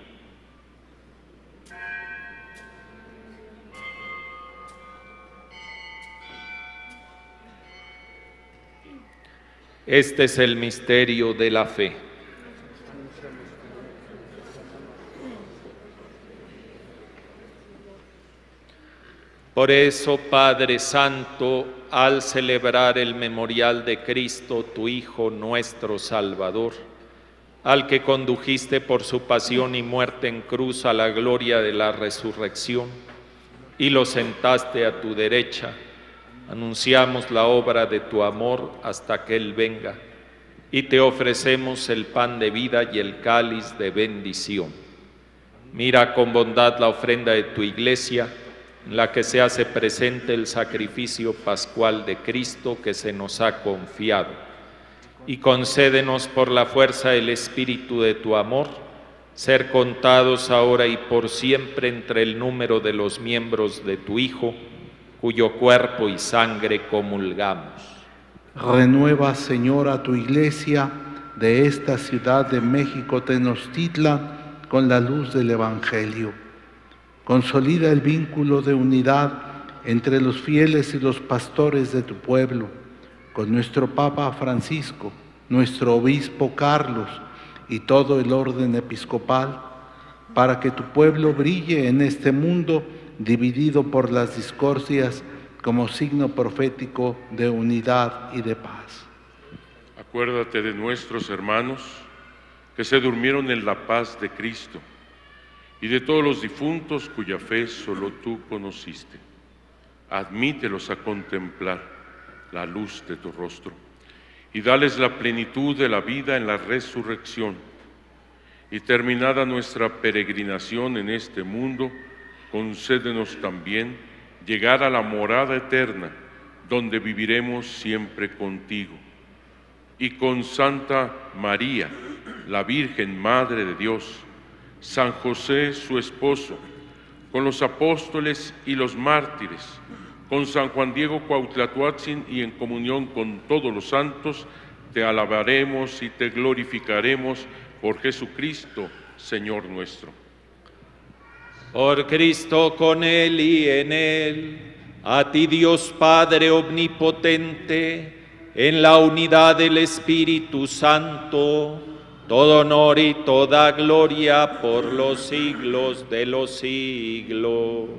H: Este es el misterio de la fe. Por eso, Padre Santo, al celebrar el memorial de Cristo, tu Hijo, nuestro Salvador, al que condujiste por su pasión y muerte en cruz a la gloria de la resurrección, y lo sentaste a tu derecha, anunciamos la obra de tu amor hasta que Él venga, y te ofrecemos el pan de vida y el cáliz de bendición. Mira con bondad la ofrenda de tu Iglesia, en la que se hace presente el sacrificio pascual de Cristo que se nos ha confiado, y concédenos por la fuerza del Espíritu de tu amor, ser contados ahora y por siempre entre el número de los miembros de tu Hijo, cuyo cuerpo y sangre comulgamos.
J: Renueva, Señor, a tu Iglesia de esta ciudad de México, Tenochtitlan, con la luz del Evangelio. Consolida el vínculo de unidad entre los fieles y los pastores de tu pueblo, con nuestro Papa Francisco, nuestro Obispo Carlos y todo el orden episcopal, para que tu pueblo brille en este mundo dividido por las discordias como signo profético de unidad y de paz.
C: Acuérdate de nuestros hermanos que se durmieron en la paz de Cristo, y de todos los difuntos cuya fe solo tú conociste. Admítelos a contemplar la luz de tu rostro y dales la plenitud de la vida en la resurrección. Y terminada nuestra peregrinación en este mundo, concédenos también llegar a la morada eterna, donde viviremos siempre contigo. Y con Santa María, la Virgen Madre de Dios, San José, su esposo, con los apóstoles y los mártires, con San Juan Diego Cuauhtlatoatzin y en comunión con todos los santos, te alabaremos y te glorificaremos por Jesucristo, Señor nuestro.
H: Por Cristo, con Él y en Él, a ti Dios Padre omnipotente, en la unidad del Espíritu Santo, todo honor y toda gloria por los siglos de los siglos.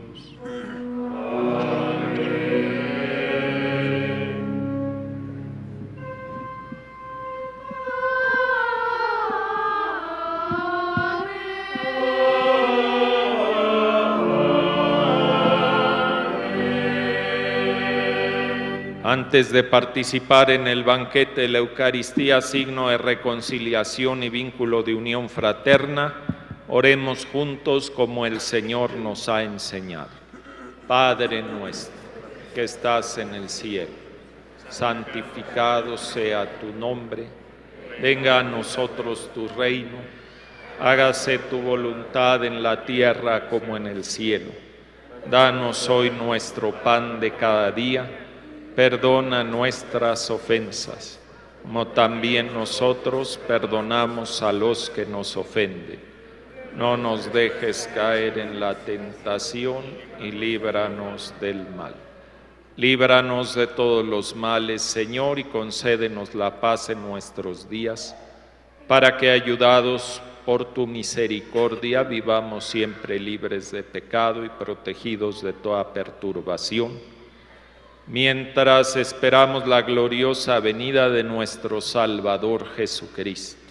H: Antes de participar en el banquete de la Eucaristía, signo de reconciliación y vínculo de unión fraterna, oremos juntos como el Señor nos ha enseñado. Padre nuestro, que estás en el cielo, santificado sea tu nombre, venga a nosotros tu reino, hágase tu voluntad en la tierra como en el cielo. Danos hoy nuestro pan de cada día. Perdona nuestras ofensas, como también nosotros perdonamos a los que nos ofenden. No nos dejes caer en la tentación y líbranos del mal. Líbranos de todos los males, Señor, y concédenos la paz en nuestros días, para que, ayudados por tu misericordia, vivamos siempre libres de pecado y protegidos de toda perturbación, mientras esperamos la gloriosa venida de nuestro Salvador Jesucristo.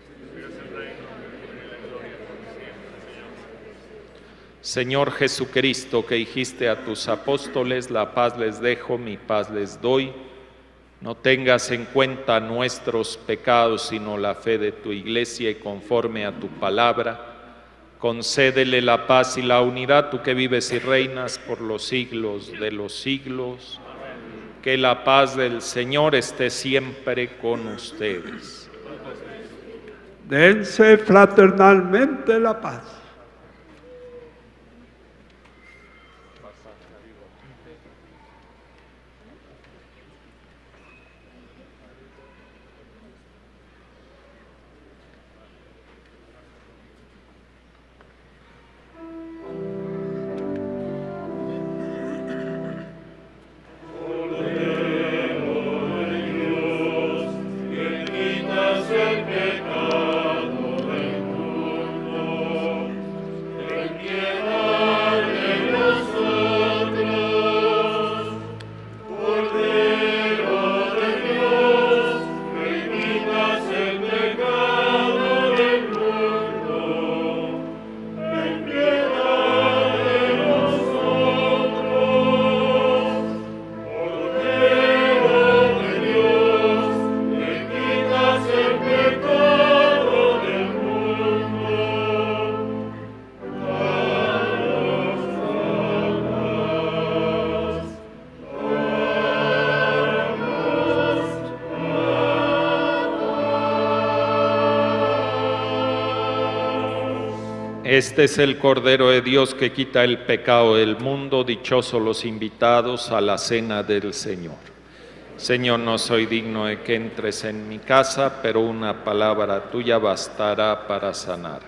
H: Señor Jesucristo, que dijiste a tus apóstoles, la paz les dejo, mi paz les doy, no tengas en cuenta nuestros pecados, sino la fe de tu Iglesia, y conforme a tu palabra, concédele la paz y la unidad, tú que vives y reinas por los siglos de los siglos. Que la paz del Señor esté siempre con ustedes.
E: Dense fraternalmente la paz.
G: Dios,
H: Este es el Cordero de Dios que quita el pecado del mundo. Dichosos los invitados a la cena del Señor. Señor, no soy digno de que entres en mi casa, pero una palabra tuya bastará para sanar.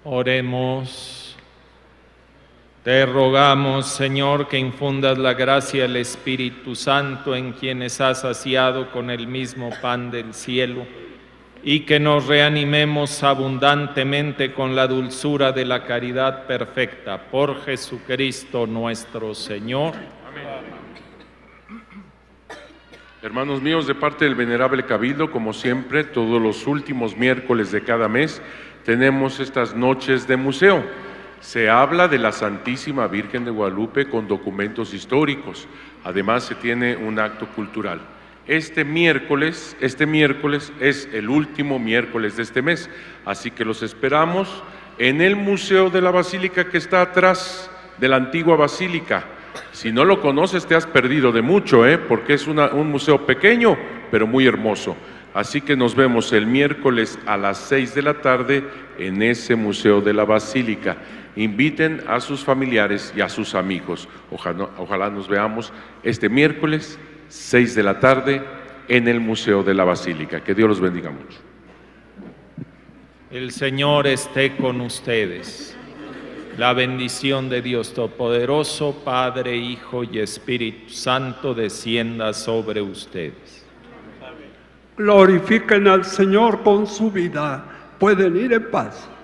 H: Oremos. Te rogamos, Señor, que infundas la gracia del Espíritu Santo en quienes has saciado con el mismo pan del cielo, y que nos reanimemos abundantemente con la dulzura de la caridad perfecta. Por Jesucristo nuestro Señor.
K: Hermanos míos, de parte del Venerable Cabildo, como siempre, todos los últimos miércoles de cada mes, tenemos estas noches de museo. Se habla de la Santísima Virgen de Guadalupe con documentos históricos. Además, se tiene un acto cultural. Este miércoles, este miércoles es el último miércoles de este mes, así que los esperamos en el Museo de la Basílica que está atrás de la antigua basílica. Si no lo conoces, te has perdido de mucho, ¿eh? Porque es una, un museo pequeño, pero muy hermoso. Así que nos vemos el miércoles a las seis de la tarde en ese Museo de la Basílica. Inviten a sus familiares y a sus amigos. Ojalá, ojalá nos veamos este miércoles, seis de la tarde, en el Museo de la Basílica. Que Dios los bendiga mucho.
H: El Señor esté con ustedes. La bendición de Dios Todopoderoso, Padre, Hijo y Espíritu Santo, descienda sobre ustedes.
E: Glorifiquen al Señor con su vida. Pueden ir en paz.